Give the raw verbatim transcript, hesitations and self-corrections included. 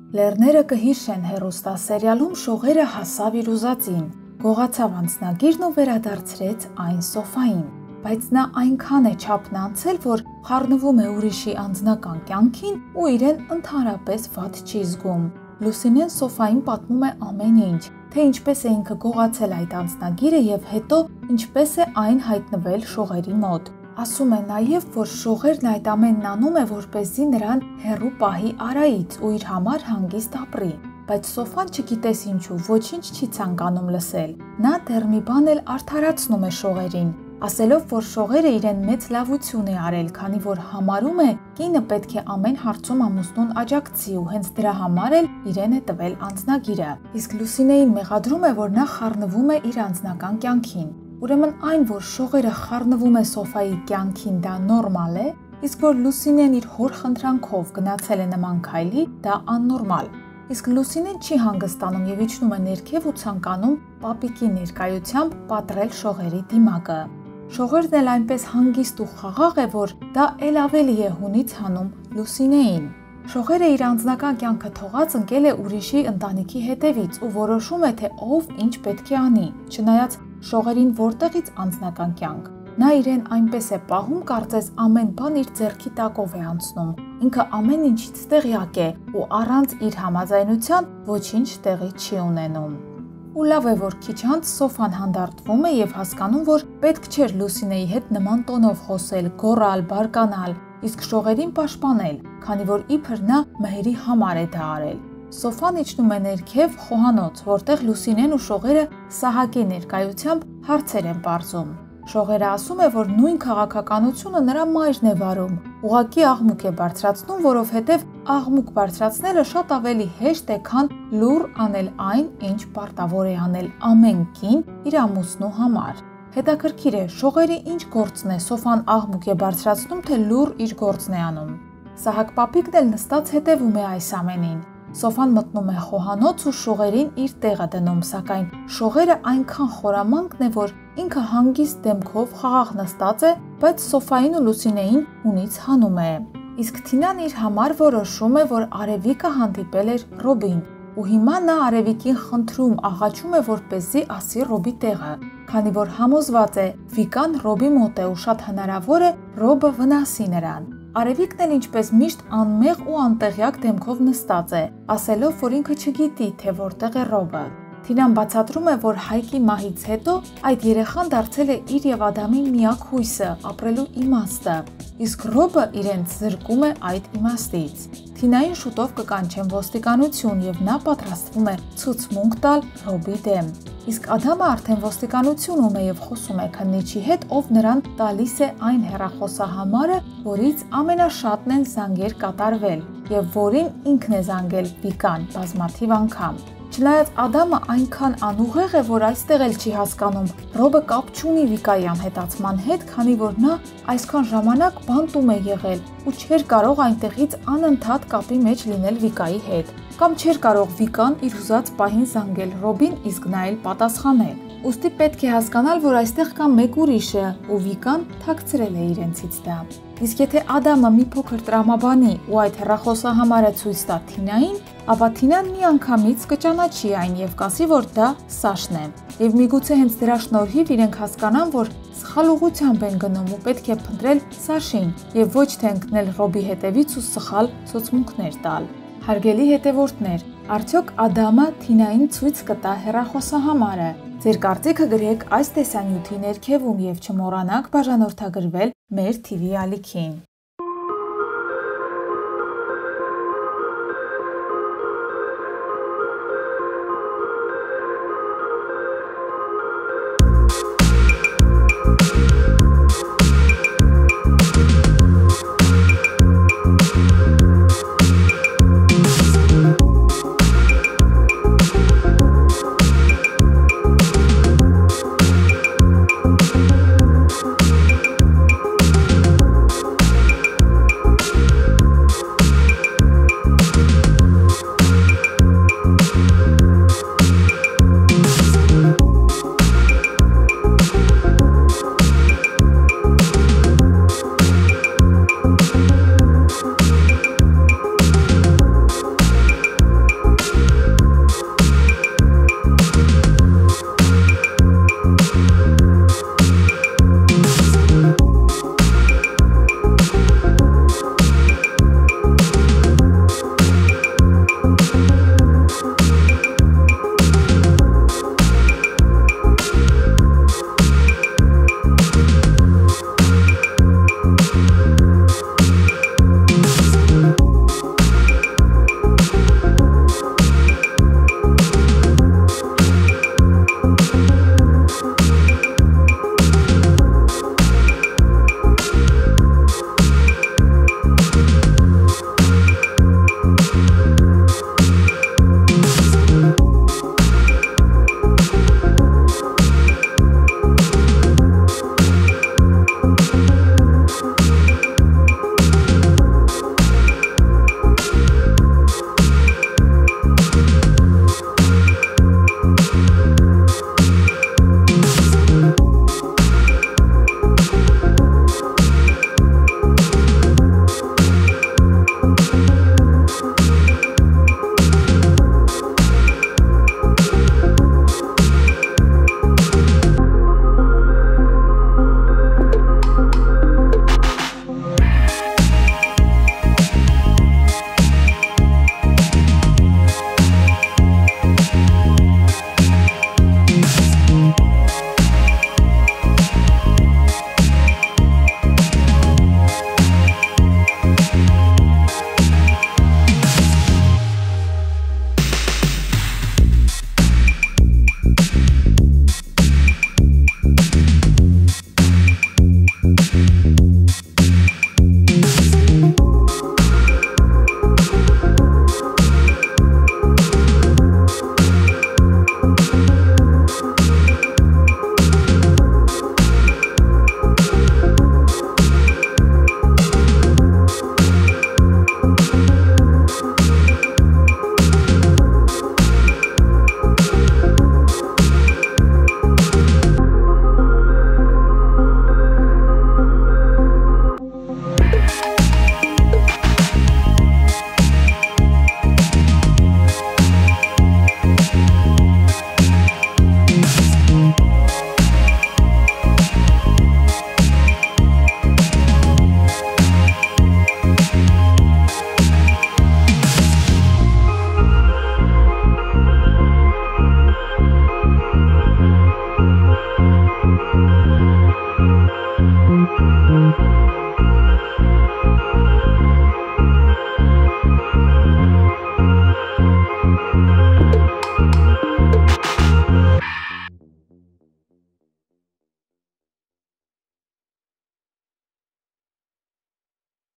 Լեռները կհիշեն հեռուստասերիալում շողերը հասավ իր ուզածին, գողացավ անձնագիրն ու վերադարձրեց այն Սոֆային, բայց նա այնքան է չափն անցել, որ խառնվում է ուրիշի անձնական կյանքին ու իրեն ընդհանրապես վատ չի զգում։ Լուսինեն Սոֆային պատմում է ամեն ինչ, թե ինչպես է ինքը գողացել այդ անձնագիրը եւ հետո ինչպես է այն հայտնվել շողերի մոտ։ Ասում է նաև, որ շողերն այդ ամենն անում է, որպեսզի նրան հեռու պահի Արայից ու իր համար հանգիստ ապրի, բայց Սոֆան չգիտես ինչու, ոչինչ չի ցանկանում լսել։ Նա դեռ մի բան էլ արդարացնում է շողերին, ասելով, որ շողերը իրեն մեծ լավություն է արել, քանի որ համարում է, կինը պետք է ամեն հարցում ամուսնուն աջակցի ու հենց դրա համար էլ իրեն է տվել անձնագիրը։ Իսկ Լուսինեին մեղադրում է, որ նա խառնվում է իր անձնական կյանքին։ Ուրեմն այն, որ շողերը խառնվում է Սոֆայի կյանքին, դա նորմալ է, իսկ որ Լուսինեն իր հոր խնդրանքով գնացել է նման քայլի, դա աննորմալ։ Իսկ Լուսինեն չի հանգստանում եւ իջնում է ներքև ու ցանկանում պապիկի ներկայությամբ պատռել շողերի դիմակը։ Շողերն էլ այնպես հանգիստ ու խաղաղ է, որ դա էլ ավելի է հունից հանում Լուսինեին։ Շողերը իր անձնական կյանքը թողած ընկել է ուրիշի ընտանիքի հետևից ու որոշում է, թե ով ինչ պետք է անի, չնայած շողերին որտեղից անձնական կյանք։ Նա իրեն այնպես է պահում, կարծես ամեն բան իր ձեռքի տակով է անցնում։ Ինքը ամեն ինչից տեղյակ է ու առանց իր համաձայնության ոչինչ տեղի չի ունենում։ Ու լավ է, որ քիչ անց Սոֆան հանդարտվում է եւ հասկանում, որ պետք չէր Լուսինեի հետ նման տոնով խոսել, գոռալ, բարկանալ, իսկ շողերին պաշտպանել, քանի որ իբր նա մհերի համար է դա արել։ Սոֆան իջնում է ներքև խոհանոց, որտեղ Լուսինեն ու շողերը Սահակի ներկայությամբ հարցեր են պարզում։ Շողերը ասում է, որ նույն քաղաքականությունը նրա մայրն է վարում, ուղղակի աղմուկ է բարձրացնում, որովհետև աղմուկ բարձրացնելը շատ ավելի հեշտ է, քան լուռ անել այն, ինչ պարտավոր է անել ամեն կին իր ամուսնու համար։ Հետաքրքիր է, շողերի ինչ գործն է, Սոֆան աղմուկ է բարձրացնում, թե լուռ իր գործն է անում։ Սահակ պապիկն էլ նստած հետևում է այս ամենին։ Սոֆան մտնում է խոհանոց ու շողերին իր տեղը դնում, սակայն շողերը այնքան խորամանկն է, որ ինքը հանգիստ դեմքով խաղաղ նստած է, բայց Սոֆային ու Լուսինեին հունից հանում է։ Իսկ Թինան իր համար որոշում է, որ Արևիկը հանդիպել էր Ռոբին, ու հիմա նա Արևիկին խնդրում, աղաչում է, որպեսզի ասի Ռոբի տեղը, քանի որ համոզված է, Վիկան Ռոբի մոտ է ու շատ հնարավոր է Ռոբը վնասի նրան։ Արևիկն էլ ինչպես միշտ անմեղ ու անտեղյակ դեմքով նստած է, ասելով, որ ինքը չգիտի, թե որտեղ է Ռոբը։ Թինան բացատրում է, որ Հայկի մահից հետո այդ երեխան դարձել է իր եւ Ադամի միակ հույսը, ապրելու իմաստը, իսկ Ռոբը իրենց զրկում է այդ իմաստից։ Թինային շուտով կկանչեն ոստիկանություն եւ նա պատրաստվում է ցուցմունք տալ Ռոբի դեմ։ Իսկ Ադամը արդեն ոստիկանությունում է եւ խոսում է քննիչի հետ, ով նրան տալիս է այն հեռախոսահամարը, որից ամենաշատն են զանգեր կատարվել եւ որին ինքն է զանգել Վիկան բազմաթիվ անգամ։ Չնայած Ադամը այնքան անուղեղ է, որ այստեղ էլ չի հասկանում Ռոբը կապ չունի Վիկայի անհետացման հետ, քանի որ նա այսքան ժամանակ բանտում է եղել ու չէր կարող այնտեղից անընդհատ կապի մեջ լինել Վիկայի հետ, կամ չէր կարող Վիկան իր ուզած պահին զանգել Ռոբին, իսկ նա էլ պատասխանել։ Ուստի պետք է հասկանալ, որ այստեղ կա մեկ ուրիշը, ու Վիկան թաքցրել է իրենցից դա։ Իսկ եթե Ադամը մի փոքր տրամաբանի ու այդ հեռախոսահամարը ցույց տա Թինային, ապա Թինան միանգամից կճանաչի այն եւ կասի, որ դա Սաշն է։ Եվ միգուցե հենց դրա շնորհիվ իրենք հասկանան, որ սխալ ուղղությամբ են գնում ու պետք է փնտրել Սաշին եւ ոչ թե ընկնել Ռոբի հետևից ու սխալ ցուցմունքներ տալ։ Հարգելի հետևորդներ, արդյոք Ադամը Թինային ցույց կտա հեռախոսահամարը։ Ձեր կարծիքը գրեք այս տեսանյութի ներքևում եւ չմոռանաք բաժանորդագրվել մեր թի վի ալիքին։